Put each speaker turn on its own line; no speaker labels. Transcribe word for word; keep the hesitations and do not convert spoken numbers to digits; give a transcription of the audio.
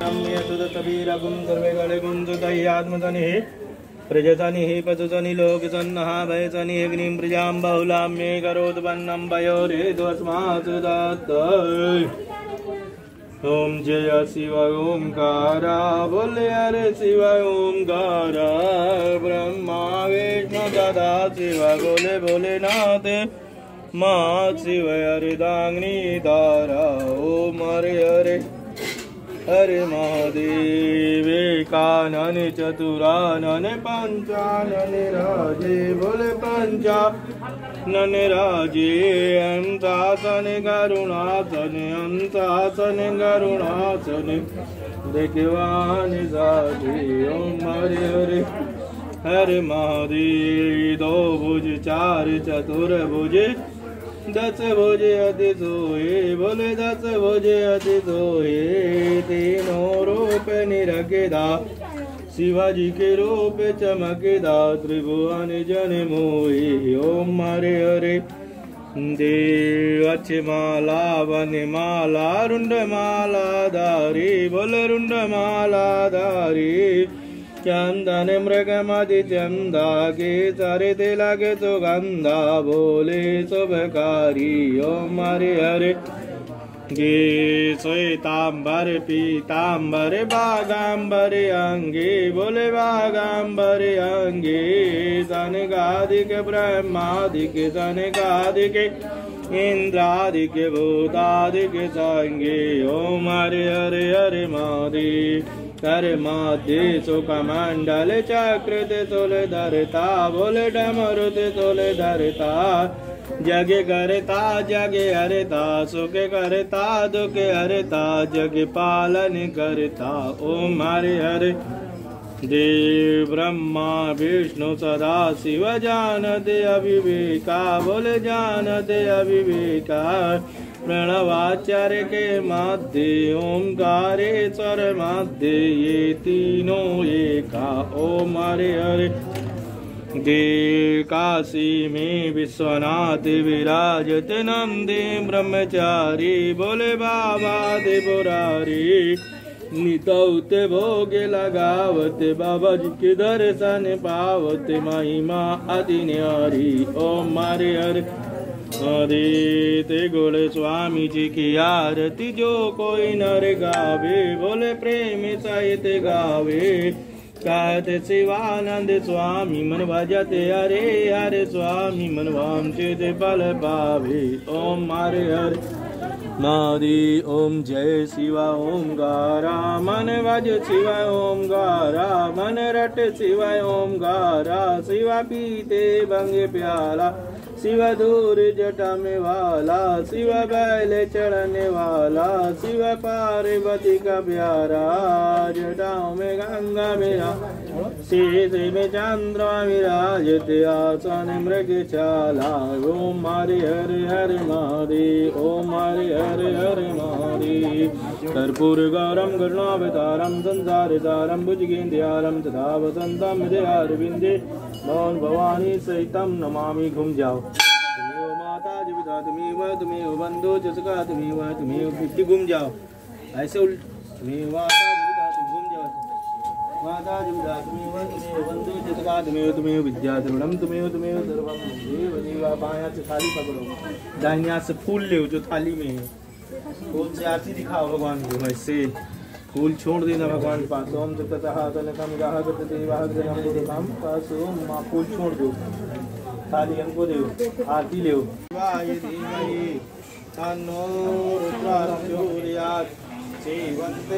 नम्य तुदतवीरगुं सर्वेगणगुं तुदह्यात्मतनिः प्रजतनिः पशुतनि लोकसन्नः भयसनि अग्निं प्रजां बहुलाम्ये करोत्पन्नं पयोरेतस्मात् दत्त ओम जय शिव ओंकारा बोले हरे शिव ओंकारा ब्रह्मा विष्णु सदा शिव बोले भोलेनाथ माँ शिव हरिदाग्नि तारा ओम हरे हरे हरे महादेव कानन चतुरानन पंचानन राजे बोले पंचा नन राजे अंतासन करुणासन अंतासन करुणासन देखवान साधे ओम हरे हरे हरे महादेव दो भुज चार चतुर्भुज दस भुजे अति सोए बोले दस भुजे अति सोए तीनों रूप निरखेदा शिवाजी के रूप चमकेदा त्रिभुवन जन मोहे ओम हरे हरे देव अच्छे माला वन माला रुंड माला धारी बोले रुंड माला धारी चंदन मृगमदि चंदा के सारे तिला के सुगंधा बोले शुभकारी ओम हरे हरे गे श्वेतांबर पीतांबर बागांबर अंगे बोले बागांबर अंगे सनकादिक ब्रह्मादिक सनकादिक इंद्रादिक भूतादिक संगे ओम हरे हरे हरे महादेव हरे माधे सुख मंडल चक्र ते सोले धरता बोले डमरु ते सोले धरता जगे करता जगे हरता सुख करता दुख हरता जग पालन करता ओम हरे हरे देव ब्रह्मा विष्णु सदा शिव जानते अविवेका बोले जानते अविवेका प्रणवाचार्य के माध्य ओंकारेश्वर माध्य ये तीनों एका ओम हरे हरे देव काशी में विश्वनाथ विराजते नंदी ब्रह्मचारी बोले बाबा देवरारी नितौते भोगे लगावते बाबा जी के दर्शन पावते महिमा अति न्यारी ओम हरे हरे हरे गुण स्वामी जी की आरती जो कोई नर गावे बोले प्रेम सहित गावे कहते शिवानंद स्वामी मन भजते हरे हरे स्वामी मन वांछित फल पावे ओम हरे हरे नारी ओम जय शिवा ओंकारा मन भज शिवा ओंकारा मन रट शिवा ओंकारा शिवा पीते भंग प्याला शिव दूर जटा में वाला शिव बैल चढ़ने वाला शिव पार्वती का प्यारा जटाओं में गंगा मेरा शीश में चंद्रमा विराजते आसन मृग चाला ओम हरे हरे हरे महादेव ओम हरे हरे हरे महादेव कर्पूर गौरम करुणावतारम संसार सारम भुजगेन्द्रहारम तथा वसंतम हृदयारविंदे मौन भवानी सहितम नमामि घूम जाओ तुम्हें माता जीविता तुम्हें वह तुम्हें बंधु जसका तुम्हें वह तुम्हें फिफ्टी घूम जाओ ऐसे उल्ट तुम्हें माता जीविता तुम घूम जाओ माता जीविता तुम्हें वह तुम्हें बंधु जसका तुम्हें तुम्हें विद्या द्रवणम तुम्हें तुम्हें सर्वम देव देवा बायां से थाली पकड़ो दाहिनी हाथ से फूल ले जो थाली में है फूल से आरती दिखाओ भगवान को ऐसे फूल छोड़ देना भगवान के पास ओम जब तथा तनकम गाह करते वाह ग्रहम देवम पास ओम मां फूल छोड़ दो थाली हमको दो आरती ले वाय धीमहि तन्नो रुद्रः प्रचोदयात् सेवन्ते